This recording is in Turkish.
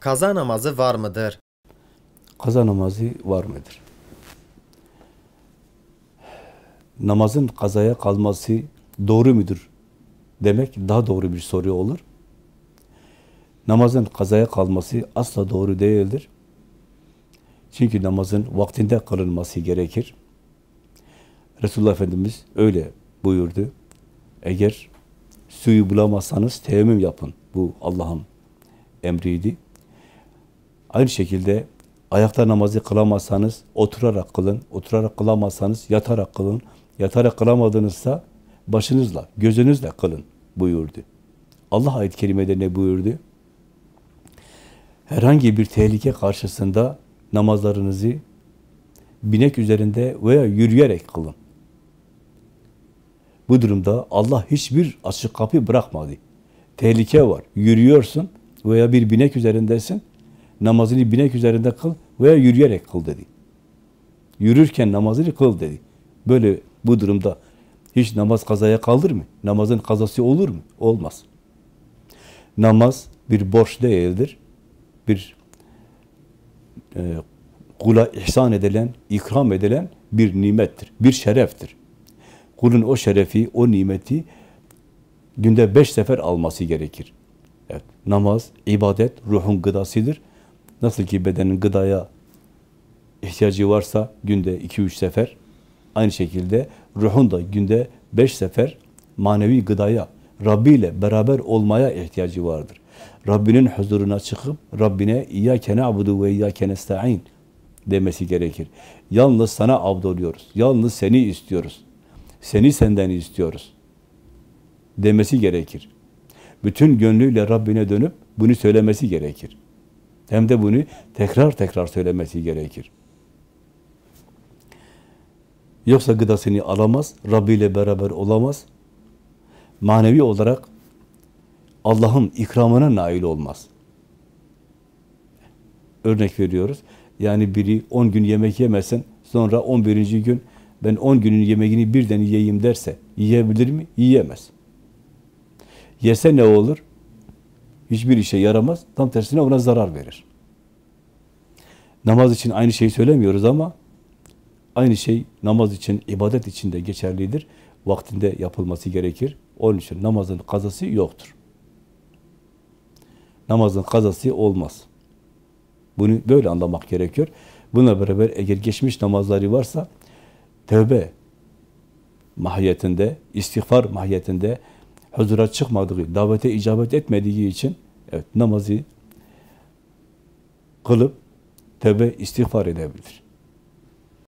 Kaza namazı var mıdır? Kaza namazı var mıdır? Namazın kazaya kalması doğru mudur demek daha doğru bir soru olur. Namazın kazaya kalması asla doğru değildir. Çünkü namazın vaktinde kılınması gerekir. Resulullah Efendimiz öyle buyurdu. Eğer suyu bulamazsanız teyemmüm yapın. Bu Allah'ın emriydi. Aynı şekilde ayakta namazı kılamazsanız oturarak kılın. Oturarak kılamazsanız yatarak kılın. Yatarak kılamadığınızsa başınızla, gözünüzle kılın buyurdu. Allah ayet-i kerimede ne buyurdu? Herhangi bir tehlike karşısında namazlarınızı binek üzerinde veya yürüyerek kılın. Bu durumda Allah hiçbir açık kapı bırakmadı. Tehlike var. Yürüyorsun veya bir binek üzerindesin. Namazını binek üzerinde kıl veya yürüyerek kıl dedi. Yürürken namazını kıl dedi. Böyle bu durumda hiç namaz kazaya kalır mı? Namazın kazası olur mu? Olmaz. Namaz bir borç değildir. Bir kula ihsan edilen, ikram edilen bir nimettir. Bir şereftir. Kulun o şerefi, o nimeti günde 5 sefer alması gerekir. Evet, namaz, ibadet, ruhun gıdasıdır. Nasıl ki bedenin gıdaya ihtiyacı varsa günde 2-3 sefer, aynı şekilde ruhun da günde 5 sefer manevi gıdaya, Rabbi ile beraber olmaya ihtiyacı vardır. Rabbinin huzuruna çıkıp Rabbine İyyâke na'budu ve İyyâke nesta'in demesi gerekir. Yalnız sana abdoluyoruz. Yalnız seni istiyoruz. Seni senden istiyoruz demesi gerekir. Bütün gönlüyle Rabbine dönüp bunu söylemesi gerekir. Hem de bunu tekrar tekrar söylemesi gerekir. Yoksa gıdasını alamaz, Rabbi ile beraber olamaz. Manevi olarak Allah'ın ikramına nail olmaz. Örnek veriyoruz. Yani biri 10 gün yemek yemesin, sonra 11. gün ben 10 günün yemeğini birden yiyeyim derse yiyebilir mi? Yiyemez. Yese ne olur? Hiçbir işe yaramaz. Tam tersine ona zarar verir. Namaz için aynı şeyi söylemiyoruz ama aynı şey namaz için, ibadet için de geçerlidir. Vaktinde yapılması gerekir. Onun için namazın kazası yoktur. Namazın kazası olmaz. Bunu böyle anlamak gerekiyor. Bununla beraber eğer geçmiş namazları varsa tövbe mahiyetinde, istiğfar mahiyetinde huzura çıkmadığı, davete icabet etmediği için evet namazı kılıp tövbe istiğfar edebilir.